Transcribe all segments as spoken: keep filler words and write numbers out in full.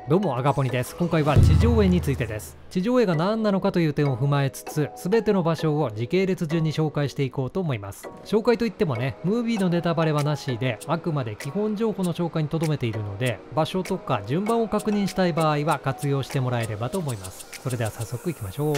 どうもアガポニです。今回は地上絵についてです。地上絵が何なのかという点を踏まえつつ、全ての場所を時系列順に紹介していこうと思います。紹介といってもね、ムービーのネタバレはなしで、あくまで基本情報の紹介に留めているので、場所とか順番を確認したい場合は活用してもらえればと思います。それでは早速いきましょう。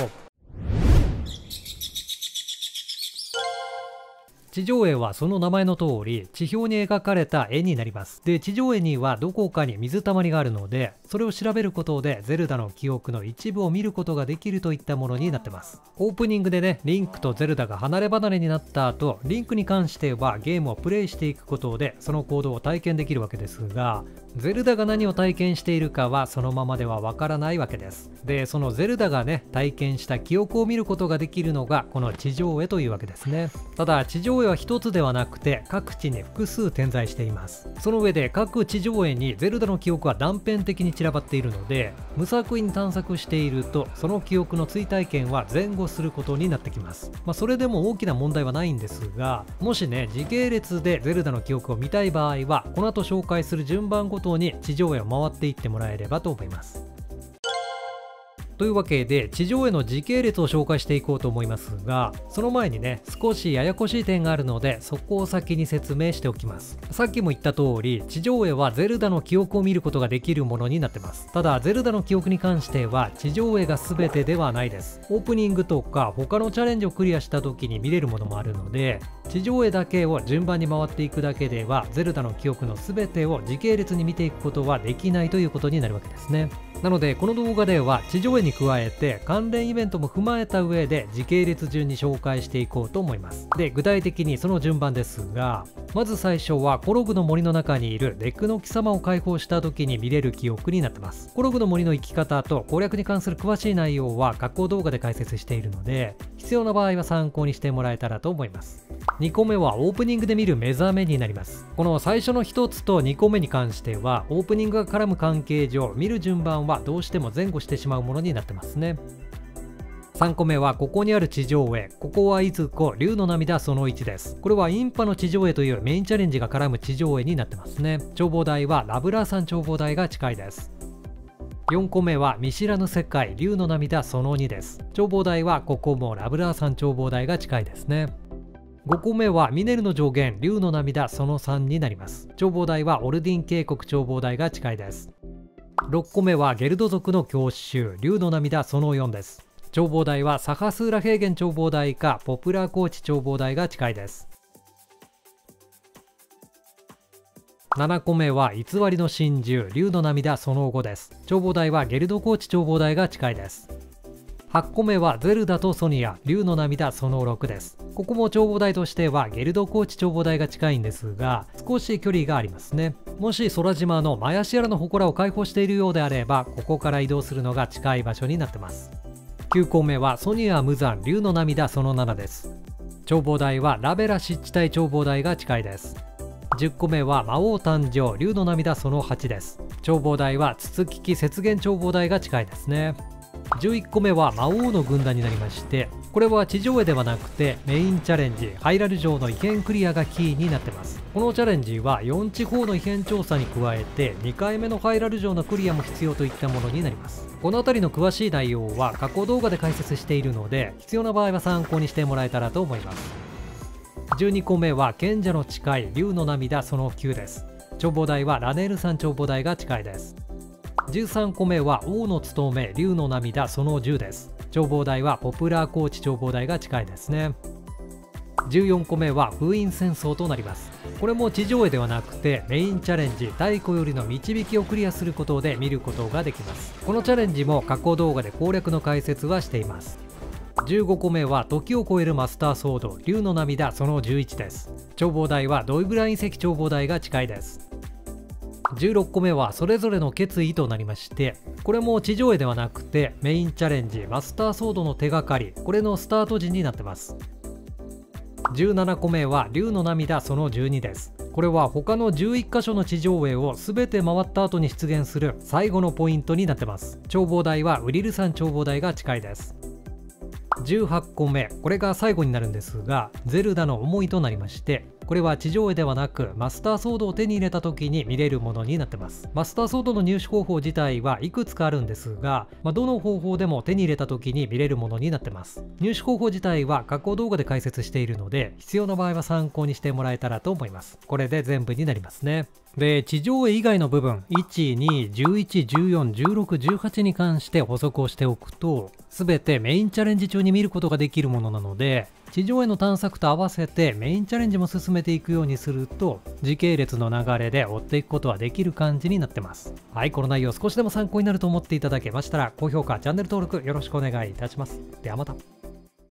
地上絵はその名前の通り地表に描かれた絵になります。で、地上絵にはどこかに水たまりがあるので、それを調べることでゼルダの記憶の一部を見ることができるといったものになってます。オープニングでね、リンクとゼルダが離れ離れになった後、リンクに関してはゲームをプレイしていくことでその行動を体験できるわけですが、ゼルダが何を体験しているかはそのままではわからないわけです。で、そのゼルダがね、体験した記憶を見ることができるのがこの地上絵というわけですね。ただ地上絵は一つではなくて各地に複数点在しています。その上で各地上絵にゼルダの記憶は断片的に散らばっているので、無作為に探索しているとその記憶の追体験は前後することになってきます。まあ、それでも大きな問題はないんですが、もしね時系列でゼルダの記憶を見たい場合はこの後紹介する順番ごとに地上絵を回っていってもらえればと思います。というわけで地上絵の時系列を紹介していこうと思いますが、その前にね少しややこしい点があるのでそこを先に説明しておきます。さっきも言った通り地上絵はゼルダの記憶を見ることができるものになってます。ただゼルダの記憶に関しては地上絵が全てではないです。オープニングとか他のチャレンジをクリアした時に見れるものもあるので、地上絵だけを順番に回っていくだけではゼルダの記憶の全てを時系列に見ていくことはできないということになるわけですね。なのでこの動画では地上絵に加えて関連イベントも踏まえた上で時系列順に紹介していこうと思います。で、具体的にその順番ですが、まず最初はコログの森の中にいるデクの貴様を解放した時に見れる記憶になってます。コログの森の生き方と攻略に関する詳しい内容は過去動画で解説しているので、必要な場合は参考にしてもらえたらと思います。にこめはオープニングで見る目覚めになります。この最初のひとつとにこめに関してはオープニングが絡む関係上見る順番はどうしても前後してしまうものになってますね。さんこめはここにある地上絵、ここはいずこ竜の涙そのいちです。これはインパの地上絵というメインチャレンジが絡む地上絵になってますね。眺望台はラブラー山眺望台が近いです。よんこめは見知らぬ世界竜の涙そのにです。眺望台はここもラブラー山眺望台が近いですね。ごこめはミネルの上限竜の涙そのさんになります。眺望台はオルディン渓谷眺望台が近いです。ろっこめはゲルド族の教習竜の涙そのよんです。眺望台はサハスーラ平原眺望台かポプラ高地眺望台が近いです。ななこめは偽りの真珠竜の涙そのごです。眺望台はゲルド高地眺望台が近いです。はちこめはゼルダとソニア竜の涙そのろくです。ここも眺望台としてはゲルド高地眺望台が近いんですが、少し距離がありますね。もし空島のマヤシアラの祠を開放しているようであればここから移動するのが近い場所になってます。きゅうこめはソニア無惨竜の涙そのななです。眺望台はラベラ湿地帯眺望台が近いです。じゅっこめは魔王誕生竜の涙そのはちです。眺望台は筒危機雪原眺望台が近いですね。じゅういっこめは魔王の軍団になりまして、これは地上絵ではなくてメインチャレンジハイラル城の異変クリアがキーになってます。このチャレンジはよん地方の異変調査に加えてにかいめのハイラル城のクリアも必要といったものになります。この辺りの詳しい内容は過去動画で解説しているので、必要な場合は参考にしてもらえたらと思います。じゅうにこめは賢者の誓い竜の涙そのきゅうです。眺望台はラネール山眺望台が近いです。じゅうさんこめは王の務め竜の涙そのじゅうです。眺望台はポプラー高地眺望台が近いですね。じゅうよんこめは封印戦争となります。これも地上絵ではなくてメインチャレンジ太古よりの導きをクリアすることで見ることができます。このチャレンジも過去動画で攻略の解説はしています。じゅうごこめは時を超えるマスターソード竜の涙そのじゅういちです。眺望台はドイブライン石眺望台が近いです。じゅうろっこめはそれぞれの決意となりまして、これも地上絵ではなくてメインチャレンジマスターソードの手がかり、これのスタート時になってます。じゅうななこめは竜の涙そのじゅうにです。これは他のじゅういっかしょの地上絵を全て回った後に出現する最後のポイントになってます。眺望台はウリル山眺望台が近いです。じゅうはちこめ、これが最後になるんですがゼルダの思いとなりまして、 これは地上絵ではなくマスターソードを手に入れた時に見れるものになってます。マスターソードの入手方法自体はいくつかあるんですが、まあ、どの方法でも手に入れた時に見れるものになってます。入手方法自体は加工動画で解説しているので、必要な場合は参考にしてもらえたらと思います。これで全部になりますね。で、地上絵以外の部分、いち、に、じゅういち、じゅうよん、じゅうろく、じゅうはちに関して補足をしておくと、すべてメインチャレンジ中に見ることができるものなので、地上絵の探索と合わせてメインチャレンジも進めていくようにすると、時系列の流れで追っていくことはできる感じになってます。はい、この内容少しでも参考になると思っていただけましたら、高評価、チャンネル登録よろしくお願いいたします。ではまた。